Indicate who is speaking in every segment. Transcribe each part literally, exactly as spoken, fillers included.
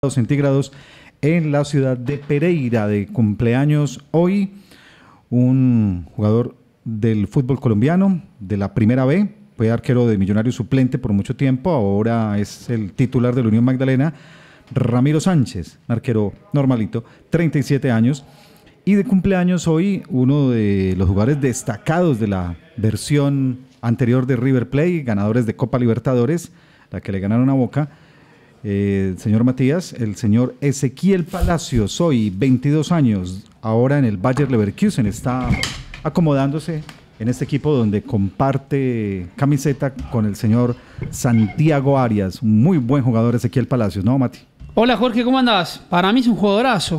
Speaker 1: centígrados en la ciudad de Pereira. De cumpleaños hoy un jugador del fútbol colombiano de la Primera B, fue arquero de Millonarios suplente por mucho tiempo, ahora es el titular de la Unión Magdalena, Ramiro Sánchez, arquero normalito, treinta y siete años. Y de cumpleaños hoy uno de los jugadores destacados de la versión anterior de River Plate, ganadores de Copa Libertadores, la que le ganaron a Boca, eh, el señor Matías, el señor Ezequiel Palacios, hoy veintidós años, ahora en el Bayer Leverkusen, está acomodándose en este equipo donde comparte camiseta con el señor Santiago Arias, un muy buen jugador Ezequiel Palacios, ¿no, Mati?
Speaker 2: Hola Jorge, ¿cómo andás? Para mí es un jugadorazo.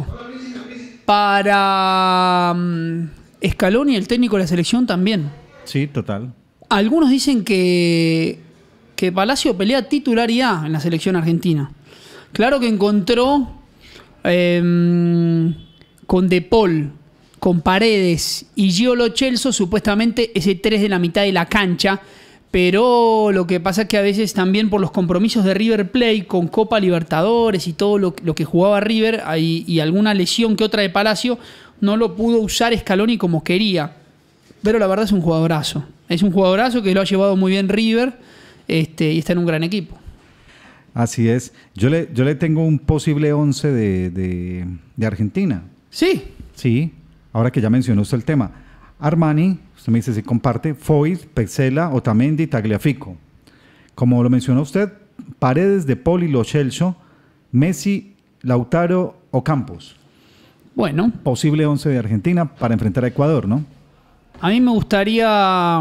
Speaker 2: Para um, Scaloni, el técnico de la selección, también.
Speaker 1: Sí, total.
Speaker 2: Algunos dicen que, que Palacio pelea titularidad en la selección argentina. Claro que encontró eh, con De Paul, con Paredes y Gio Lo Celso supuestamente ese tres de la mitad de la cancha, pero lo que pasa es que a veces también por los compromisos de River Plate con Copa Libertadores y todo lo, lo que jugaba River y, y alguna lesión que otra de Palacio, no lo pudo usar Scaloni como quería. Pero la verdad es un jugadorazo. Es un jugadorazo que lo ha llevado muy bien River este, y está en un gran equipo.
Speaker 1: Así es. Yo le, yo le tengo un posible once de, de, de Argentina.
Speaker 2: ¿Sí?
Speaker 1: Sí, ahora que ya mencionó usted el tema. Armani, usted me dice si comparte, Foyt, Petzela, Otamendi, Tagliafico. Como lo mencionó usted, Paredes, De Paul y Lo Celso, Messi, Lautaro o Campos.
Speaker 2: Bueno.
Speaker 1: Posible once de Argentina para enfrentar a Ecuador, ¿no?
Speaker 2: A mí me gustaría...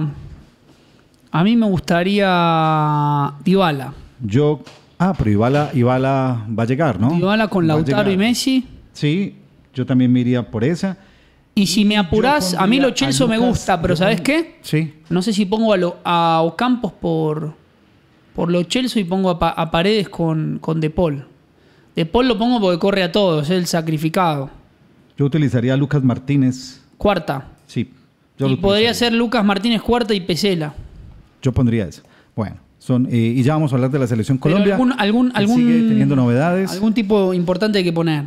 Speaker 2: A mí me gustaría Dybala.
Speaker 1: Yo... Ah, pero Dybala, Dybala va a llegar, ¿no?
Speaker 2: Dybala con Lautaro y Messi.
Speaker 1: Sí, yo también me iría por esa.
Speaker 2: Y si me apurás, a mí Lo Celso me gusta, pero ¿sabes qué?
Speaker 1: Sí.
Speaker 2: No sé si pongo a, lo, a Ocampos por, por Lo Celso y pongo a, pa, a Paredes con, con De Paul. De Paul lo pongo porque corre a todos, es el sacrificado.
Speaker 1: Yo utilizaría a Lucas Martínez.
Speaker 2: Cuarta.
Speaker 1: Sí.
Speaker 2: Yo y podría ser Lucas Martínez cuarta y Petzela.
Speaker 1: Yo pondría eso. Bueno, son, eh, y ya vamos a hablar de la selección Colombia.
Speaker 2: Pero algún, algún, algún,
Speaker 1: sigue teniendo novedades.
Speaker 2: Algún tipo importante hay que poner,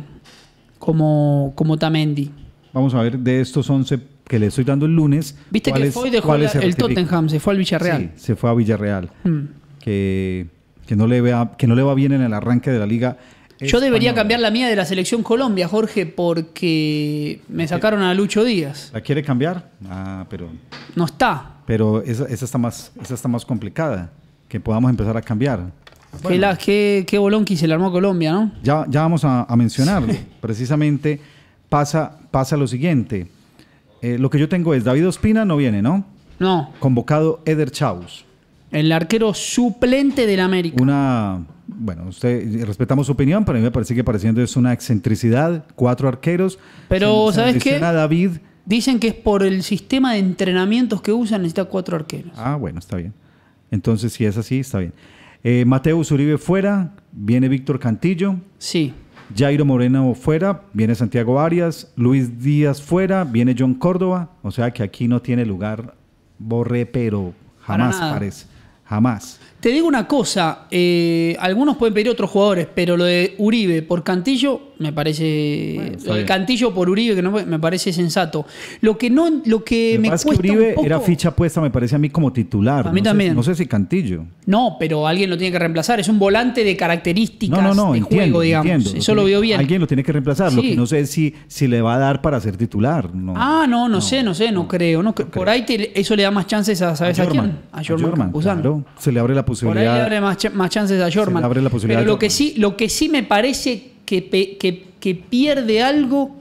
Speaker 2: como, como Otamendi.
Speaker 1: Vamos a ver de estos once que le estoy dando el lunes.
Speaker 2: Viste que Foyt dejó la, el Tottenham, se fue al Villarreal.
Speaker 1: Sí, se fue a Villarreal. Hmm. Que, que, no le vea, que no le va bien en el arranque de la liga.
Speaker 2: Yo española. Debería cambiar la mía de la selección Colombia, Jorge, porque me sacaron a Lucho Díaz.
Speaker 1: ¿La quiere cambiar? Ah, pero...
Speaker 2: No está.
Speaker 1: Pero esa, esa, está, más, esa está más complicada, que podamos empezar a cambiar.
Speaker 2: Bueno, qué, la, qué, qué bolonqui se le armó a Colombia, ¿no?
Speaker 1: Ya, ya vamos a, a mencionarlo. Sí. Precisamente pasa, pasa lo siguiente. Eh, lo que yo tengo es, David Ospina no viene, ¿no?
Speaker 2: No.
Speaker 1: Convocado Eder Chaus.
Speaker 2: El arquero suplente del América.
Speaker 1: Una... Bueno, usted respetamos su opinión, pero a mí me parece que pareciendo es una excentricidad. Cuatro arqueros.
Speaker 2: Pero, se, ¿sabes
Speaker 1: se
Speaker 2: qué?
Speaker 1: David.
Speaker 2: Dicen que es por el sistema de entrenamientos que usan, necesita cuatro arqueros.
Speaker 1: Ah, bueno, está bien. Entonces, si es así, está bien. Eh, Mateus Uribe fuera, viene Víctor Cantillo.
Speaker 2: Sí.
Speaker 1: Jairo Moreno fuera, viene Santiago Arias. Luis Díaz fuera, viene John Córdoba. O sea que aquí no tiene lugar Borré, pero jamás parece. Jamás.
Speaker 2: Te digo una cosa, eh, algunos pueden pedir otros jugadores, pero lo de Uribe por Cantillo me parece... Bueno, lo de Cantillo por Uribe que no me parece sensato. Lo que no, lo que me, me cuesta
Speaker 1: que Uribe
Speaker 2: un poco,
Speaker 1: era ficha puesta, me parece a mí como titular.
Speaker 2: A mí
Speaker 1: no
Speaker 2: también.
Speaker 1: Sé, no sé si Cantillo.
Speaker 2: No, pero alguien lo tiene que reemplazar. Es un volante de características no, no, no, de
Speaker 1: entiendo,
Speaker 2: juego, digamos.
Speaker 1: Entiendo.
Speaker 2: Eso lo veo bien.
Speaker 1: Alguien lo tiene que reemplazar. Sí. Lo que no sé es si, si le va a dar para ser titular. No,
Speaker 2: ah, no, no, no sé, no sé, no, no creo. No, no por creo. Ahí te, eso le da más chances a, ¿sabes a, a quién? A Jorman Campuzano.
Speaker 1: Claro. Se le abre la posibilidad.
Speaker 2: Por ahí le abre más, ch más chances a Jorman.
Speaker 1: Se le abre la posibilidad.
Speaker 2: Pero lo que sí, lo que sí me parece que, pe que, que pierde algo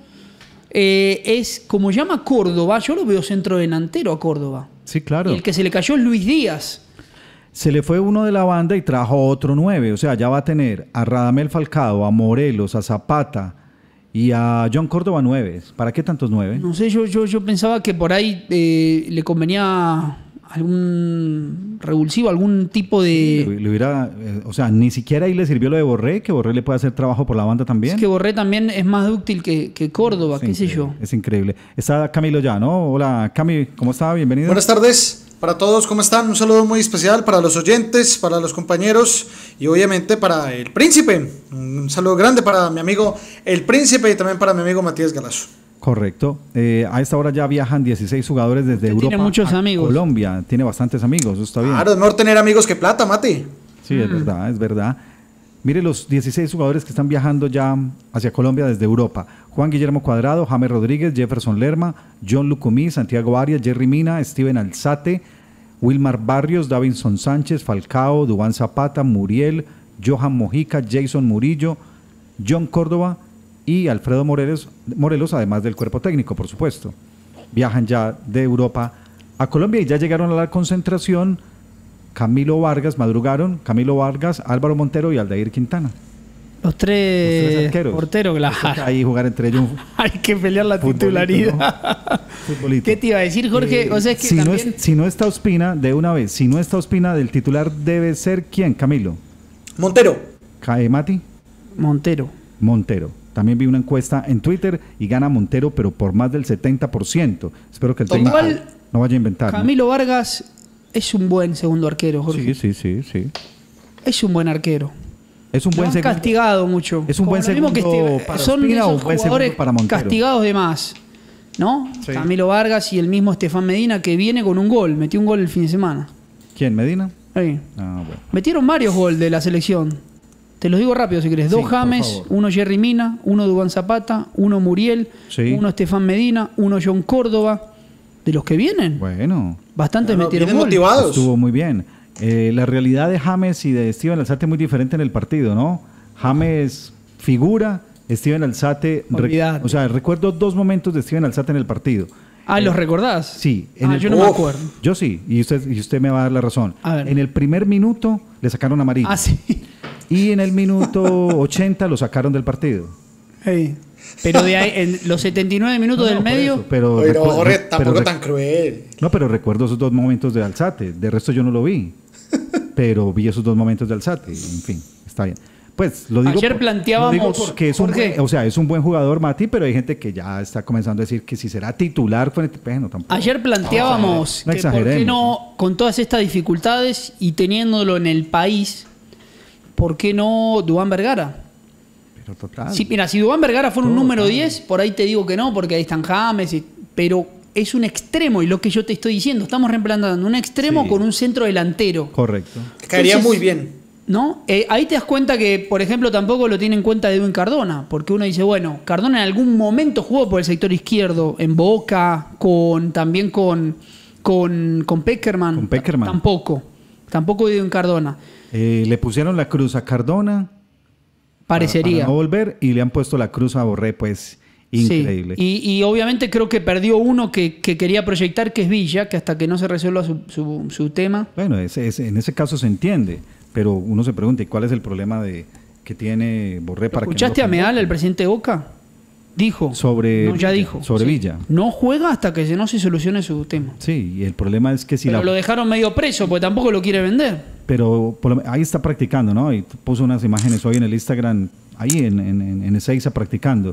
Speaker 2: eh, es, como llama Córdoba, yo lo veo centro delantero a Córdoba.
Speaker 1: Sí, claro.
Speaker 2: Y el que se le cayó es Luis Díaz.
Speaker 1: Se le fue uno de la banda y trajo otro nueve. O sea, ya va a tener a Radamel Falcao, a Morelos, a Zapata y a John Córdoba nueve. ¿Para qué tantos nueve?
Speaker 2: No sé, yo, yo, yo pensaba que por ahí eh, le convenía algún revulsivo, algún tipo de...
Speaker 1: Le, le hubiera, eh, o sea, ni siquiera ahí le sirvió lo de Borré, que Borré le puede hacer trabajo por la banda también.
Speaker 2: Es que Borré también es más útil que, que Córdoba,
Speaker 1: es
Speaker 2: qué sé yo.
Speaker 1: Es increíble. Está Camilo ya, ¿no? Hola, Cami, ¿cómo está? Bienvenido.
Speaker 3: Buenas tardes. Para todos, ¿cómo están? Un saludo muy especial para los oyentes, para los compañeros y obviamente para el Príncipe. Un saludo grande para mi amigo el Príncipe y también para mi amigo Matías Galazo.
Speaker 1: Correcto. Eh, a esta hora ya viajan dieciséis jugadores desde
Speaker 2: Usted
Speaker 1: Europa
Speaker 2: tiene muchos
Speaker 1: a
Speaker 2: amigos.
Speaker 1: Colombia. Tiene bastantes amigos, eso está bien.
Speaker 3: Claro, es mejor tener amigos que plata, Mati.
Speaker 1: Sí, es verdad, es verdad. Mire los dieciséis jugadores que están viajando ya hacia Colombia desde Europa. Juan Guillermo Cuadrado, James Rodríguez, Jefferson Lerma, John Lucumí, Santiago Arias, Jerry Mina, Steven Alzate, Wilmar Barrios, Davinson Sánchez, Falcao, Duván Zapata, Muriel, Johan Mojica, Jason Murillo, John Córdoba y Alfredo Morelos, Morelos, además del cuerpo técnico, por supuesto. Viajan ya de Europa a Colombia y ya llegaron a la concentración. Camilo Vargas, madrugaron, Camilo Vargas, Álvaro Montero y Aldair Quintana.
Speaker 2: Los tres,
Speaker 1: Los tres arqueros.
Speaker 2: porteros, claro.
Speaker 1: Ahí jugar entre ellos.
Speaker 2: Hay que pelear la
Speaker 1: Futbolito,
Speaker 2: titularidad.
Speaker 1: ¿no? Futbolito.
Speaker 2: ¿Qué te iba a decir, Jorge?
Speaker 1: Eh,
Speaker 2: o sea, es que
Speaker 1: si, no
Speaker 2: también...
Speaker 1: es, si no está Ospina, de una vez, si no está Ospina, del titular debe ser ¿quién, Camilo?
Speaker 3: Montero.
Speaker 1: ¿Cae Mati?
Speaker 2: Montero.
Speaker 1: Montero. También vi una encuesta en Twitter y gana Montero, pero por más del setenta por ciento. Espero que el técnico
Speaker 2: Igual,
Speaker 1: no vaya a inventar.
Speaker 2: Camilo Vargas es un buen segundo arquero,
Speaker 1: ¿no?
Speaker 2: Jorge.
Speaker 1: Sí, sí, sí, sí.
Speaker 2: Es un buen arquero.
Speaker 1: Es un
Speaker 2: Lo
Speaker 1: buen
Speaker 2: han
Speaker 1: segundo.
Speaker 2: castigado mucho.
Speaker 1: Es un
Speaker 2: Como
Speaker 1: buen
Speaker 2: lo mismo que
Speaker 1: segundo
Speaker 2: este-
Speaker 1: para
Speaker 2: son
Speaker 1: Ospina o
Speaker 2: esos
Speaker 1: un buen segundo
Speaker 2: jugadores
Speaker 1: para Montero.
Speaker 2: castigados de más, ¿no?
Speaker 1: Sí.
Speaker 2: Camilo Vargas y el mismo Estefan Medina que viene con un gol, metió un gol el fin de semana.
Speaker 1: ¿Quién, Medina?
Speaker 2: Ahí.
Speaker 1: Ah, bueno.
Speaker 2: Metieron varios goles de la selección. Te los digo rápido si querés.
Speaker 1: Sí,
Speaker 2: Dos
Speaker 1: por
Speaker 2: James,
Speaker 1: favor.
Speaker 2: uno Jerry Mina, uno Duván Zapata, uno Muriel,
Speaker 1: Sí.
Speaker 2: uno Estefan Medina, uno John Córdoba. De los que vienen,
Speaker 1: Bueno,
Speaker 2: bastantes
Speaker 3: Bueno,
Speaker 2: metieron
Speaker 3: vienen
Speaker 2: gol.
Speaker 3: motivados.
Speaker 1: estuvo muy bien. Eh, la realidad de James y de Steven Alzate es muy diferente en el partido, ¿no? James figura, Steven Alzate... rec-
Speaker 2: Olvidate.
Speaker 1: o sea, recuerdo dos momentos de Steven Alzate en el partido.
Speaker 2: Ah, ¿los recordás?
Speaker 1: Sí. En
Speaker 2: Ah,
Speaker 1: el-
Speaker 2: yo no me
Speaker 3: Uf.
Speaker 2: acuerdo.
Speaker 1: Yo sí, y usted, y usted me va a dar la razón.
Speaker 2: A ver.
Speaker 1: En el primer minuto le sacaron amarillo.
Speaker 2: Ah, sí.
Speaker 1: Y en el minuto ochenta lo sacaron del partido.
Speaker 2: Ey. Pero de ahí, en los setenta y nueve minutos
Speaker 1: No,
Speaker 2: del
Speaker 1: no, por
Speaker 2: medio,
Speaker 1: eso, pero
Speaker 3: Pero
Speaker 1: recu-
Speaker 3: Jorge,
Speaker 1: pero
Speaker 3: tampoco
Speaker 1: rec-
Speaker 3: tan cruel.
Speaker 1: No, pero recuerdo esos dos momentos de Alzate. De resto yo no lo vi. Pero vi esos dos momentos de Alzate. En fin, está bien. Pues lo digo,
Speaker 2: Ayer
Speaker 1: por-
Speaker 2: planteábamos,
Speaker 1: lo digo porque es un,
Speaker 2: Jorge.
Speaker 1: buen, o sea, es un buen jugador, Mati, pero hay gente que ya está comenzando a decir que si será titular, pues, bueno, tampoco.
Speaker 2: ayer planteábamos
Speaker 1: No
Speaker 2: que por qué
Speaker 1: exageremos.
Speaker 2: no, con todas estas dificultades y teniéndolo en el país, ¿por qué no Duván Vergara?
Speaker 1: Pero total.
Speaker 2: Sí, mira, si Duván Vergara fuera un
Speaker 1: Todo,
Speaker 2: número
Speaker 1: claro.
Speaker 2: diez, por ahí te digo que no, porque ahí están James, y- pero es un extremo, y lo que yo te estoy diciendo, estamos reemplazando un extremo
Speaker 1: Sí.
Speaker 2: con un centro delantero,
Speaker 1: Correcto.
Speaker 3: Caería
Speaker 2: Entonces-
Speaker 3: muy bien.
Speaker 2: ¿no? Eh, ahí te das cuenta que, por ejemplo, tampoco lo tiene en cuenta Edwin Cardona, porque uno dice, bueno, Cardona en algún momento jugó por el sector izquierdo, en Boca, con también con, con, con Peckerman.
Speaker 1: Con Peckerman.
Speaker 2: Tampoco, tampoco Edwin Cardona.
Speaker 1: Eh, le pusieron la cruz a Cardona.
Speaker 2: Parecería.
Speaker 1: Para, para no volver y le han puesto la cruz a Borré, pues increíble.
Speaker 2: Sí. Y, y obviamente creo que perdió uno que, que quería proyectar, que es Villa, que hasta que no se resuelva su, su, su tema.
Speaker 1: Bueno, ese, ese- en ese caso se entiende, pero uno se pregunta, ¿y cuál es el problema de que tiene Borré para que no lo
Speaker 2: ¿Escuchaste a
Speaker 1: convoque?
Speaker 2: Meal, el presidente de Boca? Dijo.
Speaker 1: Sobre
Speaker 2: No, ya
Speaker 1: Villa,
Speaker 2: dijo.
Speaker 1: sobre
Speaker 2: Sí.
Speaker 1: Villa.
Speaker 2: No juega hasta que se- no se solucione su tema.
Speaker 1: Sí, y el problema es que si
Speaker 2: Pero
Speaker 1: la...
Speaker 2: lo dejaron medio preso porque tampoco lo quiere vender.
Speaker 1: Pero por lo- ahí está practicando, ¿no? Y puso unas imágenes hoy en el Instagram, ahí en, en, en, en Ezeiza practicando.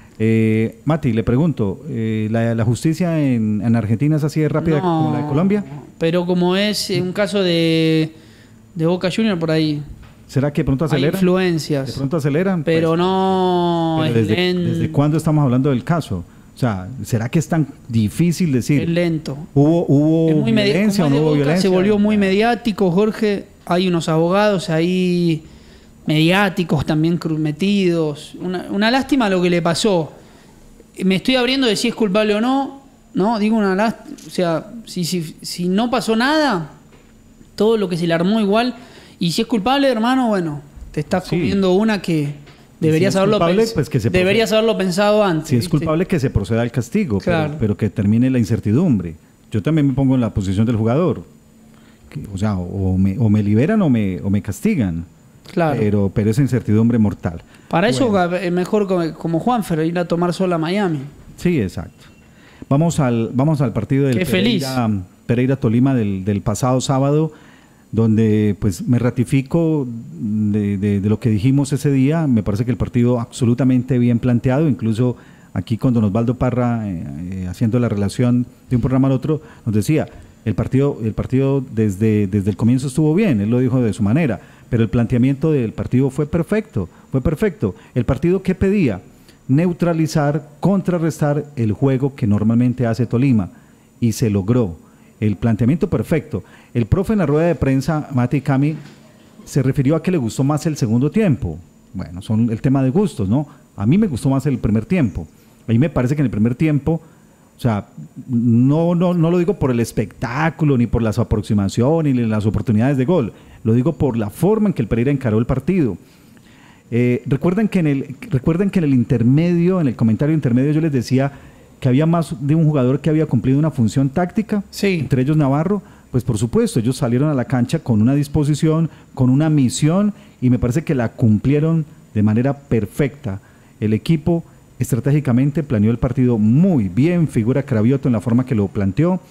Speaker 1: Eh, Mati, le pregunto, eh, ¿la, la justicia en, en Argentina es así de rápida
Speaker 2: No,
Speaker 1: como la de Colombia?
Speaker 2: Pero como es un caso de, de Boca Junior, por ahí
Speaker 1: ¿Será que de pronto
Speaker 2: hay
Speaker 1: aceleran? ¿De
Speaker 2: influencias.
Speaker 1: pronto aceleran?
Speaker 2: Pero
Speaker 1: Pues,
Speaker 2: no
Speaker 1: pero
Speaker 2: es,
Speaker 1: desde,
Speaker 2: len-
Speaker 1: ¿desde cuándo estamos hablando del caso? O sea, ¿será que es tan difícil decir?
Speaker 2: es lento.
Speaker 1: ¿Hubo, hubo
Speaker 2: Es muy medi-
Speaker 1: violencia o
Speaker 2: como
Speaker 1: no
Speaker 2: es de
Speaker 1: hubo
Speaker 2: Boca,
Speaker 1: violencia?
Speaker 2: se volvió muy mediático, Jorge. Hay unos abogados ahí mediáticos también cru- metidos. Una, una lástima lo que le pasó. Me estoy abriendo de si es culpable o no. No, digo una lástima. O sea, si, si, si no pasó nada, todo lo que se le armó igual. Y si es culpable, hermano, bueno, te estás
Speaker 1: Sí.
Speaker 2: comiendo una que deberías
Speaker 1: es
Speaker 2: haberlo
Speaker 1: culpable,
Speaker 2: pens-
Speaker 1: pues que se
Speaker 2: deberías
Speaker 1: proceda.
Speaker 2: haberlo pensado antes.
Speaker 1: Si es
Speaker 2: ¿viste?
Speaker 1: culpable, que se proceda al castigo, pero-
Speaker 2: Claro.
Speaker 1: pero, que termine la incertidumbre. Yo también me pongo en la posición del jugador. Que, o sea, o me, o me liberan o me, o me castigan.
Speaker 2: Claro.
Speaker 1: Pero, pero esa incertidumbre mortal.
Speaker 2: Para eso
Speaker 1: Bueno.
Speaker 2: es mejor como, como Juanfer, ir a tomar sol a Miami.
Speaker 1: Sí, exacto. Vamos al, vamos al partido del
Speaker 2: Qué feliz.
Speaker 1: Pereira, Pereira Tolima del, del pasado sábado, donde pues me ratifico de, de- de lo que dijimos ese día. Me parece que el partido absolutamente bien planteado, incluso aquí con don Osvaldo Parra, eh, eh, haciendo la relación de un programa al otro, nos decía, El partido, el partido desde, desde el comienzo estuvo bien, él lo dijo de su manera, pero el planteamiento del partido fue perfecto, fue perfecto. El partido que pedía neutralizar, contrarrestar el juego que normalmente hace Tolima y se logró. El planteamiento perfecto. El profe en la rueda de prensa, Mati Cami, se refirió a que le gustó más el segundo tiempo. Bueno, son el tema de gustos, ¿no? A mí me gustó más el primer tiempo. A mí me parece que en el primer tiempo, o sea, no, no, no lo digo por el espectáculo, ni por las aproximaciones, ni las oportunidades de gol. Lo digo por la forma en que el Pereira encaró el partido. Eh, recuerden que en el, recuerden que en el intermedio, en el comentario intermedio, yo les decía que había más de un jugador que había cumplido una función táctica,
Speaker 2: sí.
Speaker 1: Entre ellos Navarro. Pues por supuesto, ellos salieron a la cancha con una disposición, con una misión, y me parece que la cumplieron de manera perfecta. El equipo estratégicamente planeó el partido muy bien, figura Cravioto en la forma que lo planteó.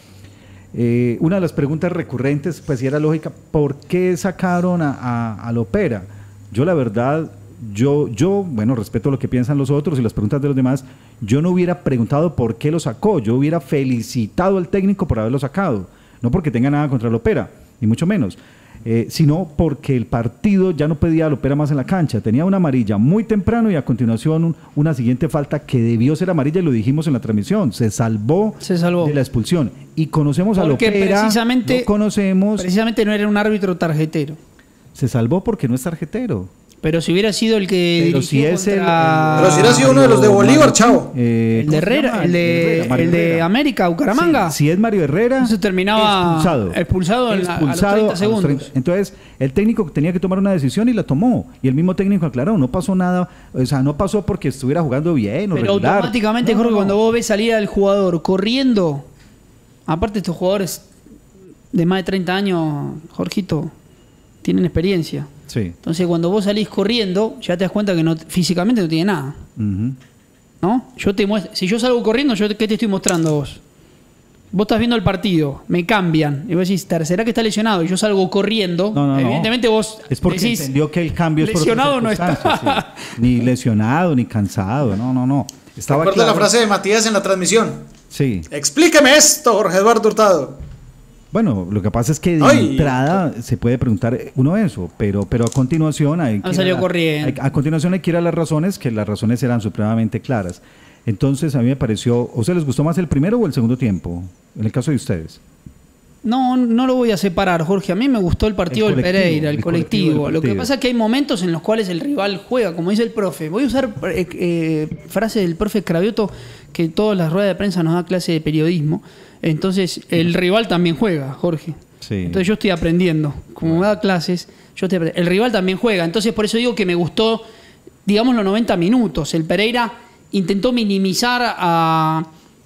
Speaker 1: Eh, una de las preguntas recurrentes, pues sí era lógica, ¿por qué sacaron a, a, a Lopera? Yo la verdad, yo, yo, bueno, respeto lo que piensan los otros y las preguntas de los demás, yo no hubiera preguntado por qué lo sacó, yo hubiera felicitado al técnico por haberlo sacado, no porque tenga nada contra Lopera, ni mucho menos, eh, sino porque el partido ya no pedía a Lopera más en la cancha, tenía una amarilla muy temprano y a continuación un, una siguiente falta que debió ser amarilla y lo dijimos en la transmisión, se salvó,
Speaker 2: se salvó.
Speaker 1: de la expulsión y conocemos
Speaker 2: porque
Speaker 1: a Lopera,
Speaker 2: precisamente,
Speaker 1: no conocemos...
Speaker 2: Precisamente no era un árbitro tarjetero.
Speaker 1: Se salvó porque no es tarjetero.
Speaker 2: Pero si hubiera sido el que
Speaker 1: pero si es
Speaker 2: contra...
Speaker 1: el, el,
Speaker 3: Pero si hubiera sido uno de los de Bolívar, chavo.
Speaker 1: Eh,
Speaker 2: el de Herrera, el de,
Speaker 1: Mario
Speaker 2: el de
Speaker 1: Herrera.
Speaker 2: América, Bucaramanga.
Speaker 1: Sí, si es Mario Herrera,
Speaker 2: se terminaba
Speaker 1: expulsado,
Speaker 2: expulsado, en la,
Speaker 1: expulsado
Speaker 2: a los treinta segundos.
Speaker 1: treinta. Entonces, el técnico tenía que tomar una decisión y la tomó. Y el mismo técnico aclaró, no pasó nada, o sea, no pasó porque estuviera jugando bien o
Speaker 2: pero
Speaker 1: regular.
Speaker 2: automáticamente,
Speaker 1: no,
Speaker 2: Jorge,
Speaker 1: no, no.
Speaker 2: cuando vos ves salir al jugador corriendo, aparte estos jugadores de más de treinta años, Jorgito, tienen experiencia.
Speaker 1: Sí.
Speaker 2: Entonces, cuando vos salís corriendo, ya te das cuenta que no, físicamente no tiene nada.
Speaker 1: Uh-huh.
Speaker 2: ¿No? Yo te muestro, si yo salgo corriendo, yo, ¿qué te estoy mostrando a vos? Vos estás viendo el partido, me cambian, y vos decís, ¿será que está lesionado? Y yo salgo corriendo,
Speaker 1: no, no,
Speaker 2: evidentemente
Speaker 1: no.
Speaker 2: vos
Speaker 1: es porque
Speaker 2: decís,
Speaker 1: entendió que el cambio es por
Speaker 2: lesionado no está.
Speaker 1: Sí. Ni lesionado, ni cansado, no, no, no. Estaba
Speaker 3: Recuerda
Speaker 1: claro.
Speaker 3: la frase de Matías en la transmisión.
Speaker 1: Sí.
Speaker 3: Explíqueme esto, Jorge Eduardo Hurtado.
Speaker 1: Bueno, lo que pasa es que de
Speaker 3: Ay.
Speaker 1: entrada se puede preguntar uno eso, pero, pero a continuación hay que,
Speaker 2: salió
Speaker 1: ir a,
Speaker 2: corriendo.
Speaker 1: hay, a continuación hay que ir a las razones, que las razones eran supremamente claras. Entonces a mí me pareció, ¿o se les gustó más el primero o el segundo tiempo? En el caso de ustedes.
Speaker 2: No, no lo voy a separar, Jorge. A mí me gustó el partido
Speaker 1: El
Speaker 2: del
Speaker 1: colectivo,
Speaker 2: Pereira, el,
Speaker 1: el
Speaker 2: colectivo.
Speaker 1: colectivo del
Speaker 2: Lo que
Speaker 1: partido.
Speaker 2: pasa es que hay momentos en los cuales el rival juega, como dice el profe. Voy a usar eh, eh, frases del profe Cravioto, que todas las ruedas de prensa nos da clase de periodismo. Entonces, el rival también juega, Jorge.
Speaker 1: Sí.
Speaker 2: Entonces yo estoy aprendiendo. Como me da clases, yo estoy aprendiendo. El rival también juega. Entonces, por eso digo que me gustó, digamos, los noventa minutos. El Pereira intentó minimizar a...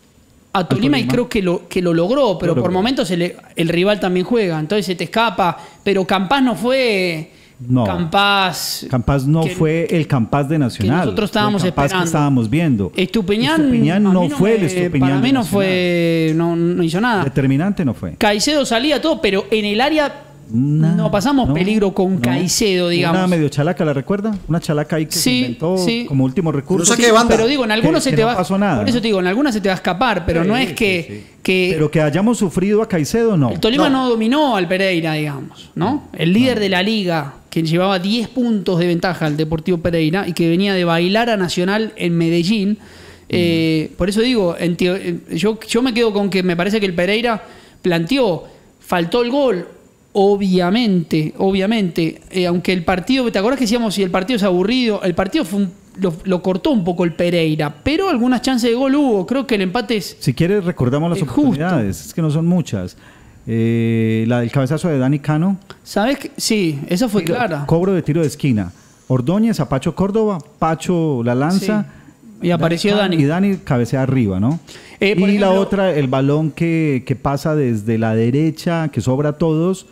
Speaker 2: A Tolima, y creo que lo, que lo logró, pero
Speaker 1: lo
Speaker 2: por
Speaker 1: logró.
Speaker 2: momentos el, el rival también juega, entonces se te escapa, pero Campas no fue
Speaker 1: No.
Speaker 2: Campas.
Speaker 1: Campas no
Speaker 2: que-
Speaker 1: fue el Campas de Nacional.
Speaker 2: que nosotros estábamos
Speaker 1: fue el Campas
Speaker 2: esperando.
Speaker 1: que estábamos viendo.
Speaker 2: Estupiñán,
Speaker 1: Estupiñán
Speaker 2: a
Speaker 1: no
Speaker 2: mí
Speaker 1: fue el
Speaker 2: me-
Speaker 1: Estupiñán
Speaker 2: Para mí
Speaker 1: de
Speaker 2: no
Speaker 1: Nacional.
Speaker 2: fue, no, no hizo nada.
Speaker 1: Determinante no fue.
Speaker 2: Caicedo salía todo, pero en el área
Speaker 1: Nada,
Speaker 2: no pasamos
Speaker 1: no,
Speaker 2: peligro con
Speaker 1: no.
Speaker 2: Caicedo, digamos.
Speaker 1: Una medio chalaca, ¿la recuerda? Una chalaca ahí que se
Speaker 2: Sí,
Speaker 1: inventó
Speaker 2: sí.
Speaker 1: como último recurso.
Speaker 3: Un saque de banda.
Speaker 2: Pero digo, en algunos
Speaker 1: Que-
Speaker 2: se
Speaker 1: que
Speaker 2: te
Speaker 1: no
Speaker 2: va.
Speaker 1: pasó nada,
Speaker 2: Por eso
Speaker 1: ¿no?
Speaker 2: te digo, en algunas se te va a escapar, pero
Speaker 1: Sí,
Speaker 2: no es
Speaker 1: sí,
Speaker 2: que,
Speaker 1: sí.
Speaker 2: que
Speaker 1: Pero que hayamos sufrido a Caicedo, no.
Speaker 2: el Tolima no.
Speaker 3: No.
Speaker 2: dominó al Pereira, digamos, ¿no? El líder de la liga, que llevaba diez puntos de ventaja al Deportivo Pereira y que venía de bailar a Nacional en Medellín. Eh, por eso digo, en teo- en- yo, yo me quedo con que me parece que el Pereira planteó, faltó el gol, obviamente, obviamente, eh, aunque el partido, ¿te acordás que decíamos si el partido es aburrido? El partido fue un- lo, lo cortó un poco el Pereira, pero algunas chances de gol hubo, creo que el empate es...
Speaker 1: Si quieres, recordamos las
Speaker 2: Es justo.
Speaker 1: oportunidades. Es que no son muchas. Eh, la del cabezazo de Dani Cano.
Speaker 2: ¿Sabes qué? Sí, esa fue
Speaker 1: Tiro-
Speaker 2: clara.
Speaker 1: Cobro de tiro de esquina. Ordóñez a Pacho Córdoba. Pacho la lanza.
Speaker 2: Sí. Y apareció Dani.
Speaker 1: Y Dani cabecea arriba, ¿no?
Speaker 2: Eh, por
Speaker 1: y la
Speaker 2: ejemplo-
Speaker 1: otra, el balón que, que pasa desde la derecha, que sobra a todos,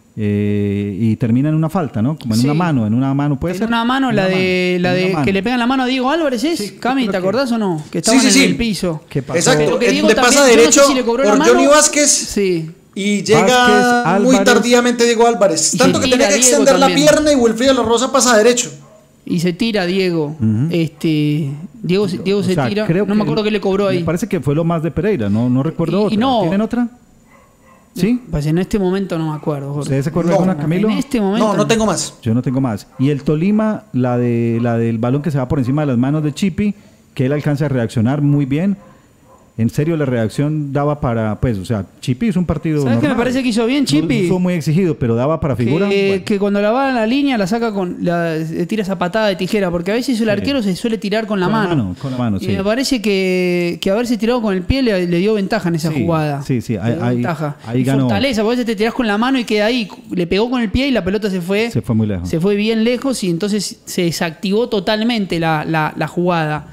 Speaker 1: eh, y termina en una falta, ¿no? Como en
Speaker 2: Sí.
Speaker 1: una mano, en una mano puede
Speaker 2: En
Speaker 1: ser.
Speaker 2: una mano,
Speaker 1: En
Speaker 2: la
Speaker 1: una
Speaker 2: de,
Speaker 1: mano,
Speaker 2: la
Speaker 1: en
Speaker 2: de
Speaker 1: una mano.
Speaker 2: que le pegan la mano a Diego Álvarez, ¿es?
Speaker 1: Sí,
Speaker 2: Cami,
Speaker 1: creo
Speaker 2: ¿te
Speaker 1: que-
Speaker 2: acordás o no? Que
Speaker 3: Sí,
Speaker 2: estaban
Speaker 3: sí,
Speaker 2: en
Speaker 3: sí.
Speaker 2: el piso.
Speaker 1: ¿Qué pasó?
Speaker 3: Exacto,
Speaker 2: Lo que
Speaker 3: en
Speaker 2: digo
Speaker 3: donde
Speaker 2: también,
Speaker 3: pasa
Speaker 2: yo no sé
Speaker 3: derecho
Speaker 2: si le cobró la
Speaker 3: por
Speaker 2: mano.
Speaker 3: Johnny Vázquez
Speaker 2: Sí.
Speaker 3: y llega
Speaker 1: Vázquez,
Speaker 3: muy
Speaker 1: Álvarez.
Speaker 3: tardíamente Diego Álvarez.
Speaker 2: Y
Speaker 3: Tanto
Speaker 2: se
Speaker 3: que
Speaker 2: tira
Speaker 3: tenía que
Speaker 2: Diego
Speaker 3: extender la
Speaker 2: también.
Speaker 3: pierna y Wilfrido La Rosa pasa derecho.
Speaker 2: Y se tira Diego.
Speaker 1: Ujú.
Speaker 2: Este, Diego, se- Diego
Speaker 1: O
Speaker 2: se
Speaker 1: sea,
Speaker 2: tira.
Speaker 1: creo
Speaker 2: No me acuerdo qué le cobró ahí.
Speaker 1: Me parece que fue lo más de Pereira, no, no recuerdo
Speaker 2: Y- y
Speaker 1: otra.
Speaker 2: no.
Speaker 1: ¿Tienen otra? ¿Sí?
Speaker 2: Pues en este momento no me acuerdo, Jorge.
Speaker 1: ¿Ustedes se acuerdan
Speaker 3: No,
Speaker 1: de alguna, Camilo?
Speaker 2: En este momento
Speaker 3: No, no tengo más.
Speaker 1: Yo no tengo más. Y el Tolima, la, de, la del balón que se va por encima de las manos de Chipi, que él alcanza a reaccionar muy bien. En serio, la reacción daba para, pues, o sea, Chipi es un partido
Speaker 2: ¿Sabes qué
Speaker 1: normal.
Speaker 2: me parece que hizo bien Chipi?
Speaker 1: No, fue muy exigido, pero daba para figura.
Speaker 2: Que,
Speaker 1: Bueno.
Speaker 2: que cuando la va a la línea la saca con la le tira esa patada de tijera, porque a veces el
Speaker 1: Sí.
Speaker 2: arquero se suele tirar con la
Speaker 1: Con la
Speaker 2: mano.
Speaker 1: mano, con la mano,
Speaker 2: y
Speaker 1: sí.
Speaker 2: me parece que, que haberse tirado con el pie le, le dio ventaja en esa
Speaker 1: Sí,
Speaker 2: jugada.
Speaker 1: sí, sí,
Speaker 2: Le
Speaker 1: ahí-
Speaker 2: dio
Speaker 1: ahí-
Speaker 2: ventaja.
Speaker 1: ahí
Speaker 2: Y
Speaker 1: ganó.
Speaker 2: fortaleza, porque a veces te tirás con la mano y queda ahí. Le pegó con el pie y la pelota se fue.
Speaker 1: Se fue muy lejos.
Speaker 2: Se fue bien lejos y entonces se desactivó totalmente la, la- la jugada.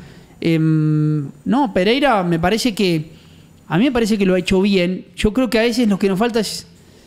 Speaker 2: Em, no, Pereira me parece que. A mí me parece que lo ha hecho bien. Yo creo que a veces lo que nos falta es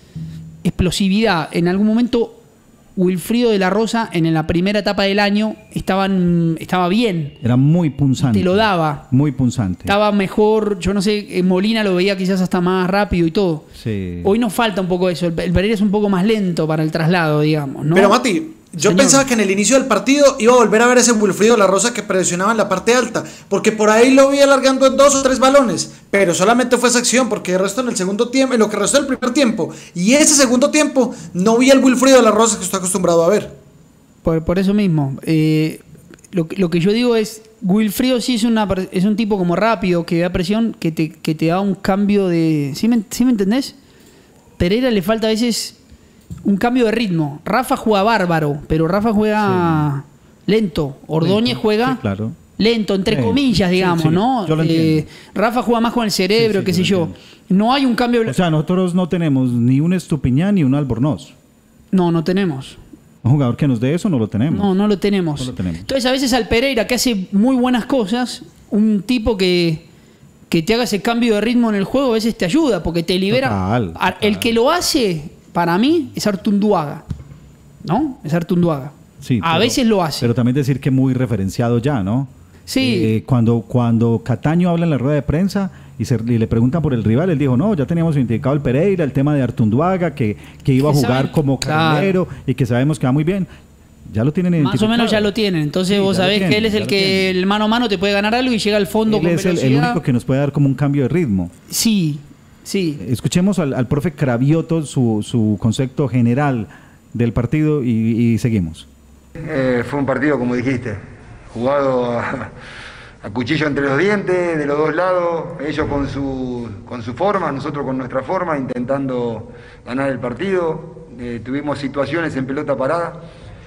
Speaker 2: explosividad. En algún momento, Wilfrido de la Rosa, en la primera etapa del año, estaban, estaba bien.
Speaker 1: Era muy punzante.
Speaker 2: Te lo daba.
Speaker 1: Muy punzante.
Speaker 2: Estaba mejor. Yo no sé, en Molina lo veía quizás hasta más rápido y todo.
Speaker 1: Sí.
Speaker 2: Hoy nos falta un poco eso. El, el Pereira es un poco más lento para el traslado, digamos, ¿no?
Speaker 3: Pero Mati, yo
Speaker 2: Señor.
Speaker 3: pensaba que en el inicio del partido iba a volver a ver ese Wilfrido La Rosa que presionaba en la parte alta, porque por ahí lo vi alargando en dos o tres balones, pero solamente fue esa acción, porque el resto en el segundo tiempo, en lo que restó del primer tiempo, y ese segundo tiempo, no vi al Wilfrido La Rosa que estoy acostumbrado a ver.
Speaker 2: Por, por eso mismo. Eh, lo, que- lo que yo digo es, Wilfrido sí es, una, per- es un tipo como rápido, que da presión, que te, que te da un cambio de... ¿Sí me, sí me entendés? Pereira le falta a veces un cambio de ritmo. Rafa juega bárbaro, pero Rafa juega lento. Ordóñez
Speaker 1: Lento,
Speaker 2: juega
Speaker 1: sí, claro.
Speaker 2: lento, entre
Speaker 1: Sí,
Speaker 2: comillas,
Speaker 1: sí,
Speaker 2: digamos,
Speaker 1: sí,
Speaker 2: ¿no?
Speaker 1: yo lo
Speaker 2: Eh,
Speaker 1: entiendo.
Speaker 2: Rafa juega más con el cerebro,
Speaker 1: Sí, sí,
Speaker 2: qué
Speaker 1: yo
Speaker 2: sé
Speaker 1: lo
Speaker 2: yo.
Speaker 1: entiendo.
Speaker 2: No hay un cambio...
Speaker 1: O sea, nosotros no tenemos ni un Estupiñán ni un Albornoz.
Speaker 2: no, no tenemos.
Speaker 1: Un jugador que nos dé eso no lo tenemos.
Speaker 2: No, no lo tenemos.
Speaker 1: No lo tenemos.
Speaker 2: Entonces, a veces al Pereira, que hace muy buenas cosas, un tipo que, que te haga ese cambio de ritmo en el juego, a veces te ayuda, porque te libera.
Speaker 1: Total,
Speaker 2: A-
Speaker 1: total.
Speaker 2: El que lo hace, para mí, es Artunduaga. ¿No? Es Artunduaga.
Speaker 1: Sí,
Speaker 2: a
Speaker 1: pero-
Speaker 2: veces lo hace.
Speaker 1: Pero también decir que muy referenciado ya, ¿no?
Speaker 2: Sí.
Speaker 1: Eh, cuando, cuando Cataño habla en la rueda de prensa y, se, y le preguntan por el rival, él dijo, no, ya teníamos identificado el Pereira, el tema de Artunduaga, que, que iba a
Speaker 2: Que
Speaker 1: jugar
Speaker 2: saben-
Speaker 1: como
Speaker 2: claro.
Speaker 1: carrilero y que sabemos que va muy bien. Ya lo tienen
Speaker 2: Más
Speaker 1: identificado.
Speaker 2: o menos ya lo tienen. Entonces
Speaker 1: Sí,
Speaker 2: vos
Speaker 1: ya lo
Speaker 2: sabés que
Speaker 1: tienen,
Speaker 2: él es
Speaker 1: ya
Speaker 2: el
Speaker 1: lo
Speaker 2: que
Speaker 1: tienen.
Speaker 2: el mano a mano te puede ganar algo y llega al fondo
Speaker 1: Él
Speaker 2: con
Speaker 1: es el,
Speaker 2: velocidad.
Speaker 1: el único que nos puede dar como un cambio de ritmo.
Speaker 2: Sí, sí.
Speaker 1: Escuchemos al, al profe Cravioto su, su concepto general del partido y, y seguimos.
Speaker 4: Eh, fue un partido, como dijiste, jugado a, a cuchillo entre los dientes, de los dos lados, ellos con su, con su forma, nosotros con nuestra forma, intentando ganar el partido. Eh, tuvimos situaciones en pelota parada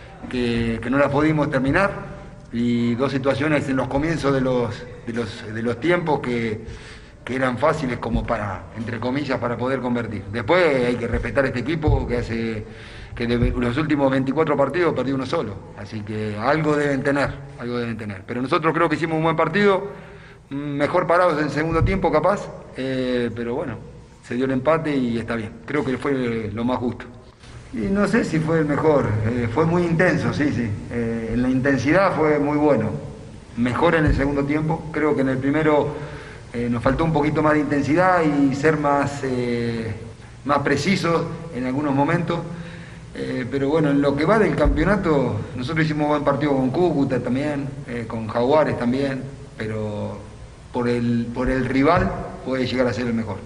Speaker 4: que, que no las pudimos terminar y dos situaciones en los comienzos de los, de los, de los tiempos que, que eran fáciles como para, entre comillas, para poder convertir. Después hay que respetar este equipo que hace que de los últimos veinticuatro partidos perdió uno solo, así que algo deben tener, algo deben tener. Pero nosotros creo que hicimos un buen partido, mejor parados en el segundo tiempo capaz, eh, pero bueno, se dio el empate y está bien, creo que fue lo más justo. Y no sé si fue el mejor, eh, fue muy intenso, sí, sí, eh, en la intensidad fue muy bueno, mejor en el segundo tiempo, creo que en el primero eh, nos faltó un poquito más de intensidad y ser más, eh, más precisos en algunos momentos. Eh, pero bueno, en lo que va del campeonato, nosotros hicimos buen partido con Cúcuta también, eh, con Jaguares también, pero por el, por el rival puede llegar a ser el mejor.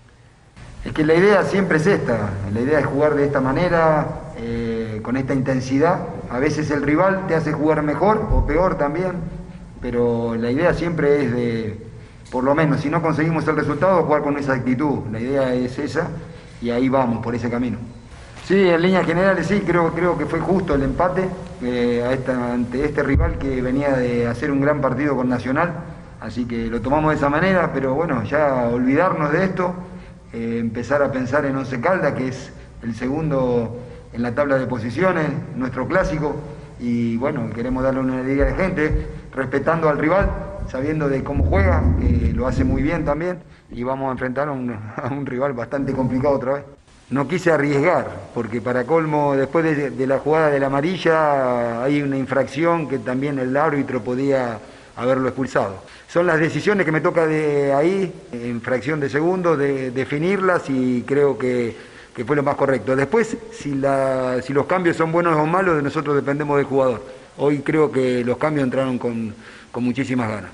Speaker 4: Es que la idea siempre es esta, la idea es jugar de esta manera, eh, con esta intensidad. A veces el rival te hace jugar mejor o peor también, pero la idea siempre es de, por lo menos, si no conseguimos el resultado, jugar con esa actitud. La idea es esa y ahí vamos, por ese camino. Sí, en líneas generales sí, creo, creo que fue justo el empate eh, a esta, ante este rival que venía de hacer un gran partido con Nacional, así que lo tomamos de esa manera, pero bueno, ya olvidarnos de esto, eh, empezar a pensar en Once Caldas, que es el segundo en la tabla de posiciones, nuestro clásico, y bueno, queremos darle una alegría a la gente, respetando al rival, sabiendo de cómo juega, que lo hace muy bien también, y vamos a enfrentar a un, a un rival bastante complicado otra vez. No quise arriesgar, porque para colmo, después de, de la jugada de la amarilla, hay una infracción que también el árbitro podía haberlo expulsado. Son las decisiones que me toca de ahí, en fracción de segundos, de definirlas y creo que, que fue lo más correcto. Después, si, la, si los cambios son buenos o malos, de nosotros dependemos del jugador. Hoy creo que los cambios entraron con, con muchísimas ganas.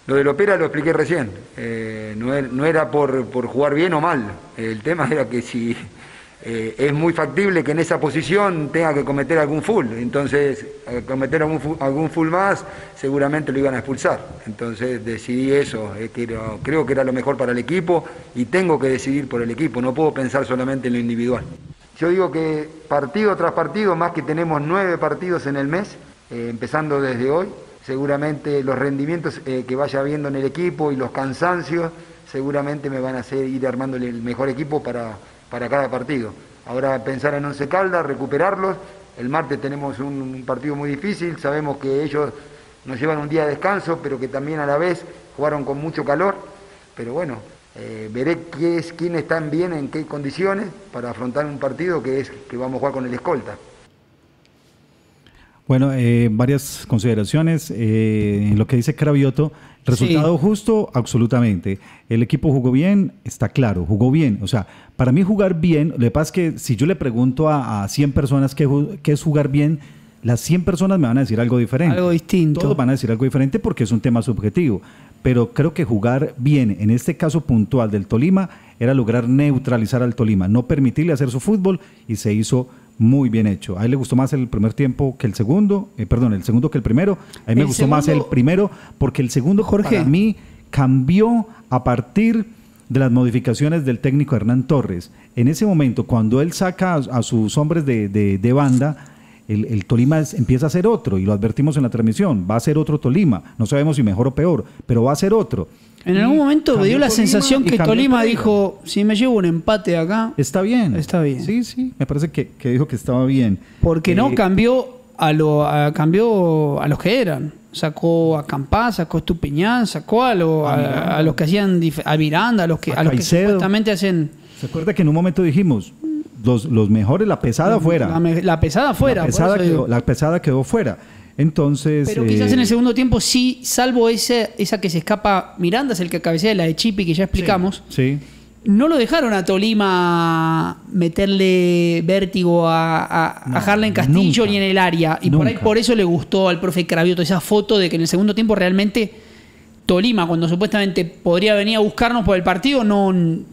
Speaker 4: Lo de Lopera lo expliqué recién, eh, no, er, no era por, por jugar bien o mal, el tema era que si eh, es muy factible que en esa posición tenga que cometer algún full, entonces al cometer algún full, algún full más seguramente lo iban a expulsar, entonces decidí eso, eh, que era, creo que era lo mejor para el equipo y tengo que decidir por el equipo, no puedo pensar solamente en lo individual. Yo digo que partido tras partido, más que tenemos nueve partidos en el mes, eh, empezando desde hoy, seguramente los rendimientos eh, que vaya habiendo en el equipo y los cansancios seguramente me van a hacer ir armando el mejor equipo para, para cada partido. Ahora pensar en Once Caldas, recuperarlos. El martes tenemos un, un partido muy difícil, sabemos que ellos nos llevan un día de descanso, pero que también a la vez jugaron con mucho calor. Pero bueno, eh, veré qué es, quién están bien, en qué condiciones para afrontar un partido que es que vamos a jugar con el escolta.
Speaker 1: Bueno, eh, varias consideraciones. Eh, en lo que dice Cravioto, resultado sí. justo, absolutamente. El equipo jugó bien, está claro, jugó bien. O sea, para mí jugar bien, lo que pasa es que si yo le pregunto a, a cien personas qué, qué es jugar bien, las cien personas me van a decir algo diferente.
Speaker 2: Algo distinto.
Speaker 1: Todos van a decir algo diferente porque es un tema subjetivo. Pero creo que jugar bien, en este caso puntual del Tolima, era lograr neutralizar al Tolima, no permitirle hacer su fútbol y se hizo muy bien hecho. A él le gustó más el primer tiempo que el segundo, eh, perdón, el segundo que el primero. A mí me gustó segundo, más el primero porque el segundo, Jorge, para mí cambió a partir de las modificaciones del técnico Hernán Torres. En ese momento, cuando él saca a, a sus hombres de, de, de banda, el, el Tolima es, empieza a ser otro, y lo advertimos en la transmisión, va a ser otro Tolima. No sabemos si mejor o peor, pero va a ser otro.
Speaker 2: En algún momento me dio la sensación que Tolima dijo, si me llevo un empate acá...
Speaker 1: Está bien.
Speaker 2: Está bien.
Speaker 1: Sí, sí, me parece que, que dijo que estaba bien.
Speaker 2: Porque eh, no cambió a, lo, a, cambió a los que eran. Sacó a Campá, sacó a Estupiñán, sacó a, lo, a, a los que hacían... A Miranda, a los que, a, a los que supuestamente hacen...
Speaker 1: ¿Se acuerda que en un momento dijimos, los, los mejores, la pesada fuera?
Speaker 2: La, la pesada fuera.
Speaker 1: La pesada, quedó, la pesada quedó fuera. Entonces,
Speaker 2: pero quizás eh, en el segundo tiempo sí, salvo ese, esa que se escapa, Miranda es el que cabecea, la de Chipi que ya explicamos,
Speaker 1: sí, sí.
Speaker 2: No lo dejaron a Tolima meterle vértigo a, a, no, a Harlen Castillo nunca, ni en el área, y nunca. Por ahí por eso le gustó al profe Cravioto esa foto de que en el segundo tiempo realmente Tolima, cuando supuestamente podría venir a buscarnos por el partido, no,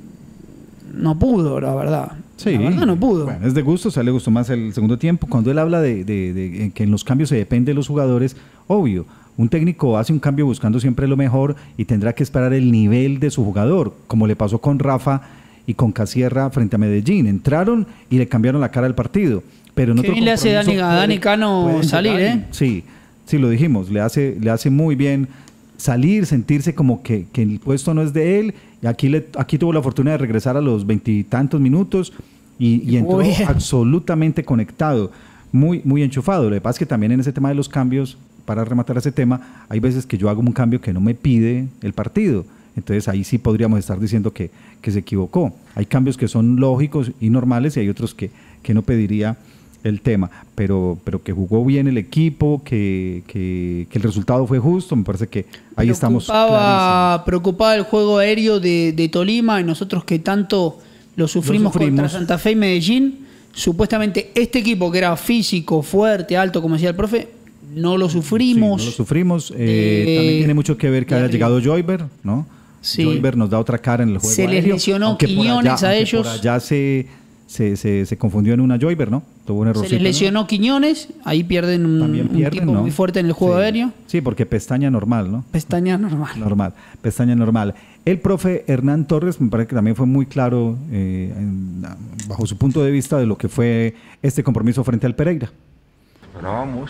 Speaker 2: no pudo, la verdad.
Speaker 1: Sí,
Speaker 2: la verdad no pudo.
Speaker 1: Bueno, es de gusto, o sea, le gustó más el segundo tiempo. Cuando él habla de, de, de que en los cambios se depende de los jugadores, obvio, un técnico hace un cambio buscando siempre lo mejor y tendrá que esperar el nivel de su jugador, como le pasó con Rafa y con Casierra frente a Medellín. Entraron y le cambiaron la cara al partido. Pero en
Speaker 2: Qué bien le hace Dani, a Dani Cano salir, ¿eh?
Speaker 1: Sí, sí, lo dijimos, le hace, le hace muy bien salir, sentirse como que, que el puesto no es de él. Y aquí, le, aquí tuvo la fortuna de regresar a los veintitantos minutos y, y entró absolutamente conectado, muy, muy enchufado. Lo que pasa es que también en ese tema de los cambios, para rematar ese tema, hay veces que yo hago un cambio que no me pide el partido. Entonces ahí sí podríamos estar diciendo que, que se equivocó. Hay cambios que son lógicos y normales y hay otros que, que no pediría el tema, pero, pero que jugó bien el equipo, que, que, que el resultado fue justo, me parece que ahí preocupaba, estamos clarísimos.
Speaker 2: Preocupaba el juego aéreo de, de Tolima y nosotros que tanto lo sufrimos, lo sufrimos contra Santa Fe y Medellín. Supuestamente este equipo que era físico, fuerte, alto, como decía el profe, no lo sufrimos.
Speaker 1: Sí, no lo sufrimos. Eh, eh, también tiene mucho que ver que haya llegado Joyver, ¿no?
Speaker 2: Sí.
Speaker 1: Joyver nos da otra cara en el juego
Speaker 2: se aéreo. Se les lesionó Quiñones allá, a ellos.
Speaker 1: Por allá se... Se, se, se confundió en una Joyver, ¿no? Tuvo un errorcito,
Speaker 2: se les lesionó, ¿no? Quiñones, ahí pierden un, pierden, un tipo ¿no? muy fuerte en el juego
Speaker 1: sí.
Speaker 2: aéreo.
Speaker 1: Sí, porque pestaña normal, ¿no?
Speaker 2: Pestaña normal.
Speaker 1: Normal, pestaña normal. El profe Hernán Torres, me parece que también fue muy claro eh, en, bajo su punto de vista de lo que fue este compromiso frente al Pereira.
Speaker 5: Esperábamos,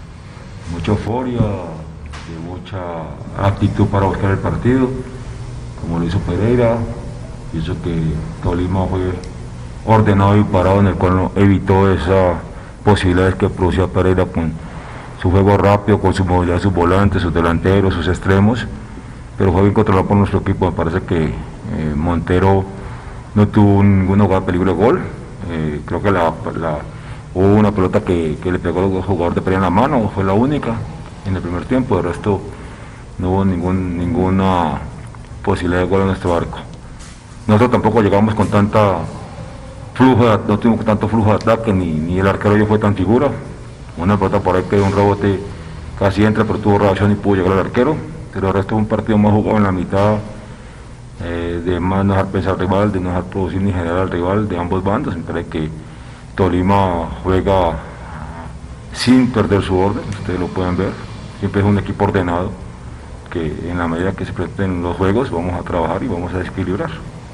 Speaker 5: mucha euforia, y mucha actitud para buscar el partido, como lo hizo Pereira. Pienso que Tolima fue ordenado y parado, en el cual evitó esas posibilidades que producía Pereira con su juego rápido, con su movilidad, sus volantes, sus delanteros, sus extremos, pero fue bien controlado por nuestro equipo. Me parece que eh, Montero no tuvo ninguna jugada de peligro de gol. Eh, creo que la, la, hubo una pelota que, que le pegó al jugador de Pereira en la mano, fue la única en el primer tiempo. De resto no hubo ningún, ninguna posibilidad de gol en nuestro arco. Nosotros tampoco llegamos con tanta flujo, de, no tuvimos tanto flujo de ataque, ni, ni el arquero yo fue tan figura. Una pelota por ahí que un rebote casi entra, pero tuvo reacción y pudo llegar al arquero. pero el resto es un partido más jugado en la mitad, eh, de más no dejar pensar al rival, de no dejar producir ni generar al rival de ambos bandos. Me parece que Tolima juega sin perder su orden, ustedes lo pueden ver, siempre es un equipo ordenado, que en la medida que se presenten los juegos vamos a trabajar y vamos a desequilibrar.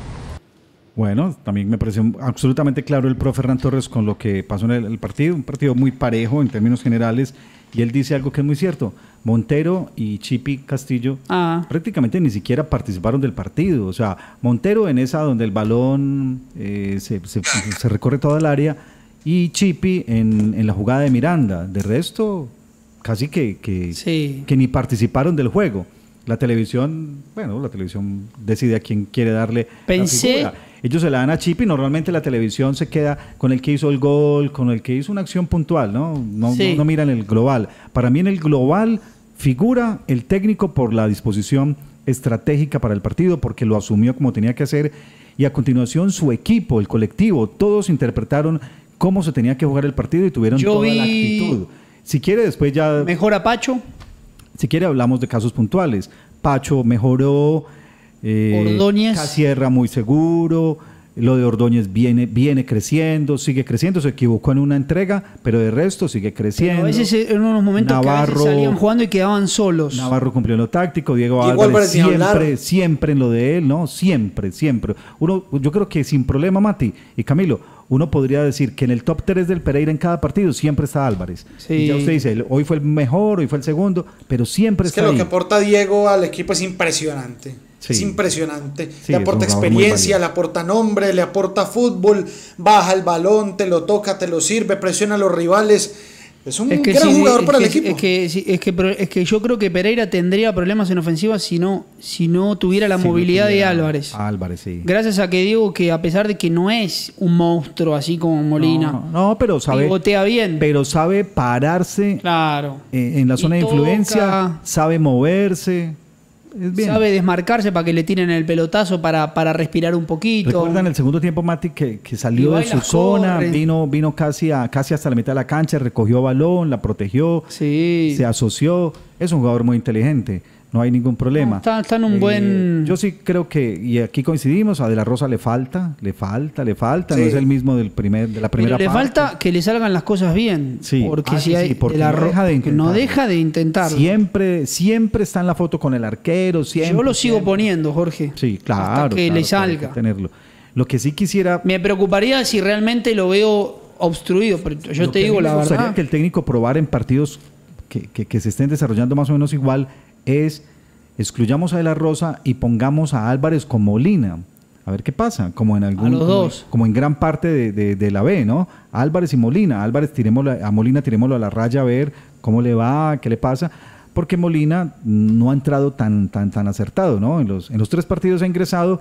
Speaker 1: Bueno, también me pareció absolutamente claro el profe Hernán Torres con lo que pasó en el, el partido, un partido muy parejo en términos generales, y él dice algo que es muy cierto: Montero y Chipi Castillo
Speaker 2: Ah.
Speaker 1: prácticamente ni siquiera participaron del partido. O sea, Montero en esa donde el balón eh, se, se, se recorre toda el área, y Chipi en, en la jugada de Miranda. De resto, casi que, que,
Speaker 2: Sí.
Speaker 1: que ni participaron del juego. La televisión, bueno, la televisión decide a quién quiere darle
Speaker 2: Pensé-
Speaker 1: la figura. Ellos se la dan a Chipi, normalmente la televisión se queda con el que hizo el gol, con el que hizo una acción puntual, ¿no? No,
Speaker 2: Sí.
Speaker 1: no, no miran el global. Para mí en el global figura el técnico por la disposición estratégica para el partido, porque lo asumió como tenía que hacer, y a continuación su equipo, el colectivo, todos interpretaron cómo se tenía que jugar el partido y tuvieron
Speaker 2: Yo
Speaker 1: toda la
Speaker 2: vi-
Speaker 1: actitud. Si quiere después ya...
Speaker 2: Mejor a Pacho.
Speaker 1: Si quiere hablamos de casos puntuales. Pacho mejoró, eh,
Speaker 2: Ordóñez.
Speaker 1: Casierra muy seguro, lo de Ordóñez viene, viene creciendo, sigue creciendo, se equivocó en una entrega, pero de resto sigue creciendo.
Speaker 2: Pero a veces en unos momentos que a veces
Speaker 1: Navarro-
Speaker 2: salían jugando y quedaban solos.
Speaker 1: Navarro cumplió en lo táctico, Diego,
Speaker 3: Diego
Speaker 1: Álvarez
Speaker 3: Álvarez, ni hablar.
Speaker 1: siempre, siempre en lo de él, ¿no? Siempre, siempre. Uno, yo creo que sin problema, Mati y Camilo, uno podría decir que en el top tres del Pereira en cada partido siempre está Álvarez.
Speaker 2: Sí.
Speaker 1: Y ya usted dice, el- hoy fue el mejor, hoy fue el segundo, pero siempre
Speaker 3: Es que
Speaker 1: está
Speaker 3: lo
Speaker 1: ahí.
Speaker 3: que aporta Diego al equipo es impresionante.
Speaker 1: Sí.
Speaker 3: Es impresionante.
Speaker 1: Sí,
Speaker 3: le
Speaker 1: es
Speaker 3: aporta
Speaker 1: un jugador muy
Speaker 3: experiencia,
Speaker 1: valioso.
Speaker 3: le aporta nombre, le aporta fútbol, baja el balón, te lo toca, te lo sirve, presiona a los rivales. Es un
Speaker 2: Es que,
Speaker 3: gran
Speaker 2: sí,
Speaker 3: jugador
Speaker 2: es
Speaker 3: para
Speaker 2: que-
Speaker 3: el equipo.
Speaker 2: Es que, sí, es, que, pero es que yo creo que Pereira tendría problemas en ofensiva si no, si no tuviera la
Speaker 1: Sí, no
Speaker 2: movilidad
Speaker 1: tuviera-
Speaker 2: de Álvarez.
Speaker 1: Álvarez, sí.
Speaker 2: Gracias a que Diego, que a pesar de que no es un monstruo así como Molina,
Speaker 1: No, no, pero sabe,
Speaker 2: pivotea bien.
Speaker 1: pero sabe pararse
Speaker 2: Claro.
Speaker 1: eh, en la
Speaker 2: Y
Speaker 1: zona de
Speaker 2: toca,
Speaker 1: influencia, sabe moverse. Es bien.
Speaker 2: Sabe desmarcarse para que le tiren el pelotazo para, para respirar un poquito.
Speaker 1: ¿Recuerdan el segundo tiempo, Mati, que, que
Speaker 2: Y
Speaker 1: salió de
Speaker 2: baila,
Speaker 1: su zona,
Speaker 2: corre.
Speaker 1: vino, vino casi, a, casi hasta la mitad de la cancha, recogió balón, la protegió,
Speaker 2: Sí.
Speaker 1: se asoció? Es un jugador muy inteligente, no hay ningún problema.
Speaker 2: No, está- está en un
Speaker 1: Eh,
Speaker 2: buen-
Speaker 1: Yo sí creo que, y aquí coincidimos, a De La Rosa le falta, le falta, le falta, no
Speaker 3: Sí.
Speaker 1: es el mismo del primer, de la primera
Speaker 2: Pero le
Speaker 1: parte.
Speaker 2: falta que le salgan las cosas bien.
Speaker 1: Sí.
Speaker 2: Porque
Speaker 1: Ah,
Speaker 2: si
Speaker 1: sí,
Speaker 2: hay
Speaker 1: sí, porque
Speaker 2: de la
Speaker 1: no
Speaker 2: ro-
Speaker 1: deja de
Speaker 2: que no
Speaker 1: intentarlo.
Speaker 2: deja de intentarlo.
Speaker 1: Siempre, siempre está en la foto con el arquero, siempre.
Speaker 2: Yo lo sigo
Speaker 1: siempre.
Speaker 2: poniendo, Jorge.
Speaker 1: Sí, claro.
Speaker 2: Hasta que
Speaker 1: claro,
Speaker 2: le
Speaker 1: claro, hay que
Speaker 2: salga.
Speaker 1: tenerlo. Lo que sí quisiera.
Speaker 2: Me preocuparía si realmente lo veo obstruido, pero yo
Speaker 1: lo
Speaker 2: te
Speaker 1: que a
Speaker 2: digo
Speaker 1: mí me
Speaker 2: la
Speaker 1: gustaría
Speaker 2: verdad.
Speaker 1: que el técnico probara en partidos que, que- que se estén desarrollando más o menos igual es excluyamos a De La Rosa y pongamos a Álvarez con Molina. A ver qué pasa, como en algún
Speaker 2: los
Speaker 1: como,
Speaker 2: dos.
Speaker 1: como en gran parte de, de- de la B, ¿no? Álvarez y Molina. Álvarez tirémoslo, a Molina tirémoslo a la raya a ver cómo le va, qué le pasa, porque Molina no ha entrado tan tan tan acertado, ¿no? En los en los tres partidos ha ingresado,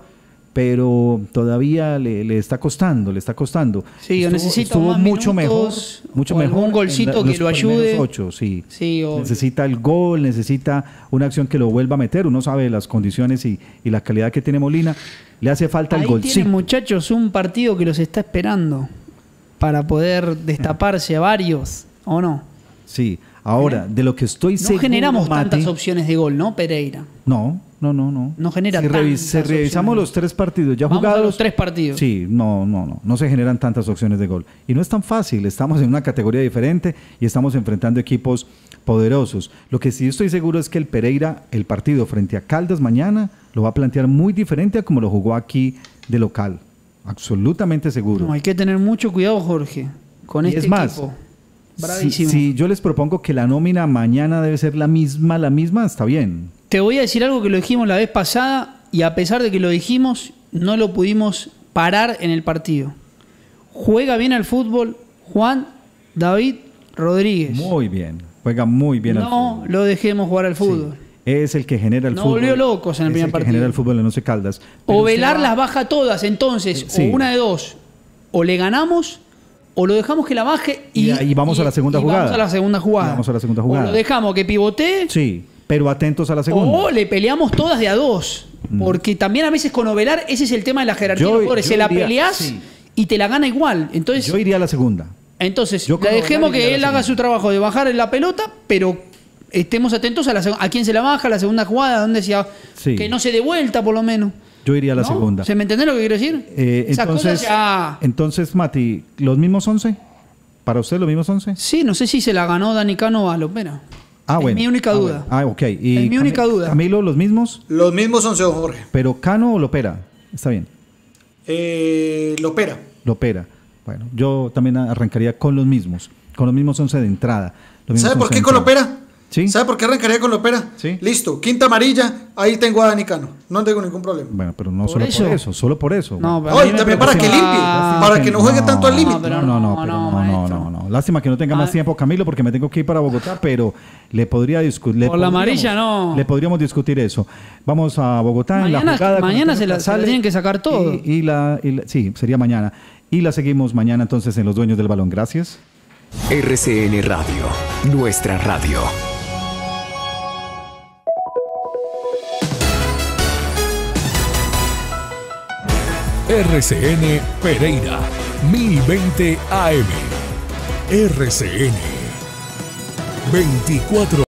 Speaker 1: pero todavía le, le está costando, le está costando.
Speaker 2: Sí,
Speaker 1: Estuvo-
Speaker 2: necesita
Speaker 1: estuvo
Speaker 2: más
Speaker 1: mucho mejor,
Speaker 2: minutos,
Speaker 1: mucho
Speaker 2: o
Speaker 1: mejor
Speaker 2: algún
Speaker 1: en
Speaker 2: golcito
Speaker 1: la- en
Speaker 2: que
Speaker 1: los
Speaker 2: lo ayude.
Speaker 1: primeros ocho, sí.
Speaker 2: Sí, obvio.
Speaker 1: Necesita el gol, necesita una acción que lo vuelva a meter. Uno sabe las condiciones y, y la calidad que tiene Molina. Le hace falta el
Speaker 2: Ahí
Speaker 1: golcito.
Speaker 2: tienen, muchachos, un partido que los está esperando para poder destaparse a varios, ¿o no?
Speaker 1: Sí. Ahora, de lo que estoy
Speaker 2: No
Speaker 1: seguro,
Speaker 2: generamos
Speaker 1: Mati,
Speaker 2: tantas opciones de gol, ¿no, Pereira?
Speaker 1: No, no, no, no.
Speaker 2: No genera
Speaker 1: si, revi-
Speaker 2: tantas
Speaker 1: si revisamos
Speaker 2: opciones.
Speaker 1: los tres partidos ya
Speaker 2: Vamos a
Speaker 1: jugados.
Speaker 2: los tres partidos.
Speaker 1: Sí, no, no, no. No se generan tantas opciones de gol. Y no es tan fácil. Estamos en una categoría diferente y estamos enfrentando equipos poderosos. Lo que sí estoy seguro es que el Pereira, el partido frente a Caldas mañana, lo va a plantear muy diferente a como lo jugó aquí de local. Absolutamente seguro.
Speaker 2: No, hay que tener mucho cuidado, Jorge, con
Speaker 1: Y
Speaker 2: este
Speaker 1: es más,
Speaker 2: equipo.
Speaker 1: Si,
Speaker 2: Bravísimo.
Speaker 1: si yo les propongo que la nómina mañana debe ser la misma, la misma, está bien.
Speaker 2: Te voy a decir algo que lo dijimos la vez pasada y a pesar de que lo dijimos, no lo pudimos parar en el partido. Juega bien al fútbol Juan David Rodríguez.
Speaker 1: Muy bien. Juega muy bien al
Speaker 2: no
Speaker 1: fútbol.
Speaker 2: lo dejemos jugar al fútbol.
Speaker 1: Sí. Es el que genera el
Speaker 2: Nos
Speaker 1: fútbol.
Speaker 2: volvió locos en el
Speaker 1: es
Speaker 2: primer
Speaker 1: el que
Speaker 2: partido.
Speaker 1: genera el fútbol en Once Caldas. Pero
Speaker 2: O
Speaker 1: usted
Speaker 2: Velar
Speaker 1: va-
Speaker 2: las baja todas, entonces,
Speaker 1: Sí.
Speaker 2: o una de dos. O le ganamos, o lo dejamos que la baje y,
Speaker 1: Y ahí vamos a la segunda
Speaker 2: y
Speaker 1: jugada.
Speaker 2: Vamos a la segunda jugada.
Speaker 1: Y vamos a la segunda jugada.
Speaker 2: O lo dejamos que pivotee,
Speaker 1: Sí, pero atentos a la segunda.
Speaker 2: o le peleamos todas de a dos. Porque también a veces con Ovelar, ese es el tema de la jerarquía
Speaker 1: Yo-
Speaker 2: de los jugadores.
Speaker 1: yo
Speaker 2: Se la
Speaker 1: diría-
Speaker 2: peleás
Speaker 1: sí.
Speaker 2: y te la gana igual. Entonces,
Speaker 1: Yo iría a la segunda.
Speaker 2: entonces
Speaker 1: yo con
Speaker 2: le dejemos
Speaker 1: Ovelar iría a
Speaker 2: que
Speaker 1: la
Speaker 2: él haga
Speaker 1: segunda.
Speaker 2: su trabajo de bajar en la pelota, pero estemos atentos a, la, seg- a quién se la baja, la segunda jugada, dónde se,
Speaker 1: Sí.
Speaker 2: que no se dé vuelta por lo menos.
Speaker 1: Yo iría a la
Speaker 2: ¿No?
Speaker 1: segunda.
Speaker 2: ¿Se me entiende lo que quiero decir?
Speaker 1: Eh,
Speaker 2: Esas
Speaker 1: entonces,
Speaker 2: cosas ya...
Speaker 1: entonces, Mati, ¿los mismos once? ¿Para usted los mismos once?
Speaker 2: Sí, no sé si se la ganó Dani Cano a Lopera.
Speaker 1: Ah,
Speaker 2: es
Speaker 1: bueno.
Speaker 2: mi única
Speaker 1: Ah,
Speaker 2: duda.
Speaker 1: bueno. Ah, ok. Y
Speaker 2: Es mi única
Speaker 1: Cami-
Speaker 2: duda.
Speaker 1: Camilo, ¿los mismos?
Speaker 3: Los mismos once, don Jorge.
Speaker 1: ¿Pero Cano o Lopera? Está bien.
Speaker 3: Eh, Lopera.
Speaker 1: Lopera. Bueno, yo también arrancaría con los mismos. Con los mismos once de entrada. Los mismos
Speaker 3: ¿Sabe por
Speaker 1: once
Speaker 3: qué
Speaker 1: de
Speaker 3: con
Speaker 1: entrada.
Speaker 3: Lopera?
Speaker 1: Sí.
Speaker 3: ¿Sabe por qué arrancaría con Lopera?
Speaker 1: Sí.
Speaker 3: Listo, quinta amarilla, ahí tengo a Dani Cano. No tengo ningún problema.
Speaker 1: Bueno, pero no
Speaker 2: ¿Por
Speaker 1: solo
Speaker 2: eso?
Speaker 1: por eso, solo por eso.
Speaker 2: No,
Speaker 1: Bueno.
Speaker 2: pero a
Speaker 3: No,
Speaker 2: mí
Speaker 3: y
Speaker 2: me
Speaker 3: también para que
Speaker 2: preocupa-
Speaker 3: limpie,
Speaker 2: Lástima
Speaker 3: para que no juegue tanto al límite.
Speaker 2: pero
Speaker 1: No, no,
Speaker 2: no,
Speaker 1: no, pero
Speaker 2: no,
Speaker 1: no, no,
Speaker 2: maestro.
Speaker 1: no, no. Lástima que no tenga más
Speaker 2: Ah.
Speaker 1: tiempo, Camilo, porque me tengo que ir para Bogotá, pero le podría discutir.
Speaker 2: Por la amarilla, no.
Speaker 1: Le podríamos discutir eso. Vamos a Bogotá en la
Speaker 2: Mañana-
Speaker 1: jugada. con
Speaker 2: mañana
Speaker 1: Antonio
Speaker 2: se la- se la
Speaker 1: Casale,
Speaker 2: tienen que sacar todo.
Speaker 1: Y, y la, y la- sí, sería mañana. Y la seguimos mañana entonces en Los Dueños del Balón. Gracias.
Speaker 6: R C N Radio, nuestra radio.
Speaker 7: R C N Pereira, mil veinte A M. R C N veinticuatro